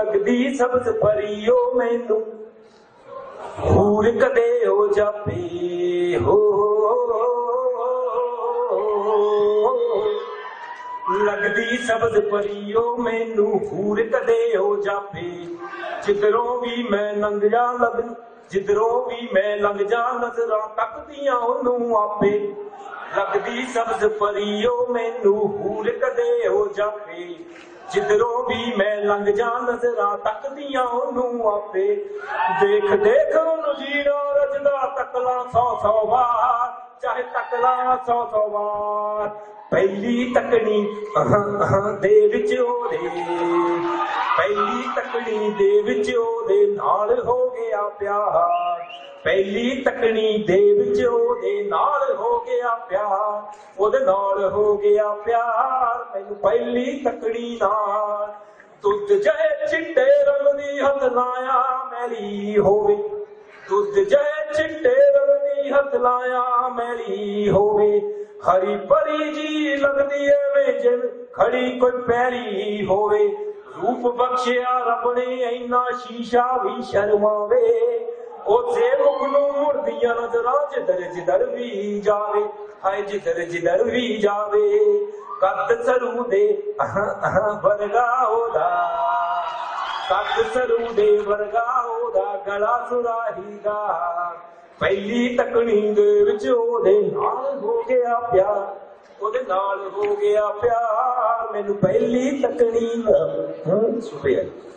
लगदी सब्ज परियो मैनू हूर कदे हो जापे हो लगदी सब्ज परियो मैनू हूर कदे हो जापे जिधरों भी मैं लंघ जा जिधरों भी मैं लंघ जा नजरां तकदियां ओनू आपे लगदी सब्ज परियो मैनू हूर कदे हो जापे जिधरों भी मैं लंघ जा नजरां तकदियां ओनू आपे देख देख ओनू जीना रजदा तकला 100 बार चाहे तकला 100 बार पहली तकनी दे विच ओदे पहली तकनी दे विच ओदे नाल हो गया प्यार पहली तकनी दे विच ओदे नाल हो गया प्यार ओदे नाल हो गया प्यार मैनू पहली तकनी नाल दुध जहे चिट्टे रंग दी हथ लाया मैली होवे दुध जहे चिट्टे रंग दी हथ लाया मैली होवे हरी भरी जी लगदी एवें जिवें खड़ी कोई पैरी होवे रूप बख्शिया रब ने इन्ना शीशा भी शर्मावे ओसे मुख नूं मुड़दियां नजरां जिधर भी जावे हाय जिधर भी जावे कद सरू दे वर्गा ओदा कद सरू दे वर्गा ओदा गला सुराही दा पहली तकनी दे विच ओदे नाल हो गया प्यार ओदे नाल हो गया प्यार मैनू पहली तकनी शुक्रिया।